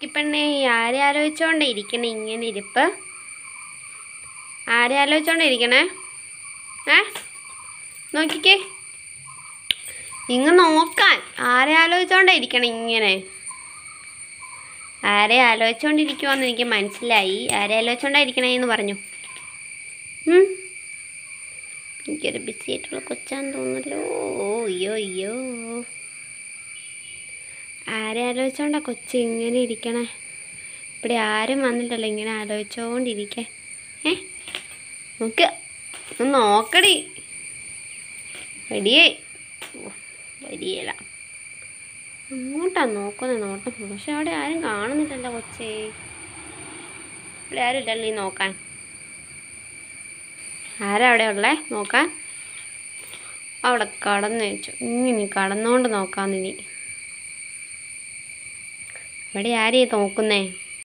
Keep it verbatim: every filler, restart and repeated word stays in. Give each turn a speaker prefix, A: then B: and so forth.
A: പെണ്ണേ ആരെ ആലോചിച്ചോണ്ടേ ഇരിക്കണേ ഇങ്ങനെ ഇരിപ്പ്? ആരെ ആലോചിച്ചോണ്ടേ ഇരിക്കണേ? ഏ നോക്കിക്കേ, ഇങ്ങ് നോക്കാൻ. ആരെ ആലോചിച്ചോണ്ടേ ഇരിക്കണേ ഇങ്ങനെ? ആരെ ആലോചിച്ചോണ്ടിരിക്കുവാന്ന് എനിക്ക് മനസ്സിലായി. ആരെ ആലോചിച്ചോണ്ടാ ഇരിക്കണേന്ന് പറഞ്ഞു. എനിക്കൊരു ബിസി ആയിട്ടുള്ള കൊച്ചാന്ന് തോന്നല്ലോ. അയ്യോ അയ്യോ, ആരെ ആലോചിച്ചോണ്ടാ കൊച്ച് ഇങ്ങനെ ഇരിക്കണേ? ഇവിടെ ആരും വന്നിട്ടല്ലോ ഇങ്ങനെ ആലോചിച്ചോണ്ടിരിക്കാൻ. ഏ നോക്ക്, ഒന്ന് നോക്കടി. വടിയേ വരിയല്ല, അങ്ങോട്ടാ നോക്കുന്ന നോട്ടം. പക്ഷെ അവിടെ ആരും കാണുന്നില്ലല്ലോ കൊച്ചേ. ഇവിടെ ആരും ഇല്ലല്ലോ ഈ നോക്കാൻ. ആരാ അവിടെ ഉള്ളേ നോക്കാൻ? അവിടെ കടന്നു വെച്ചു. ഇങ്ങനെ കടന്നുകൊണ്ട് നോക്കാന്നിനി. ഇവിടെ ആരെയും നോക്കുന്നേ?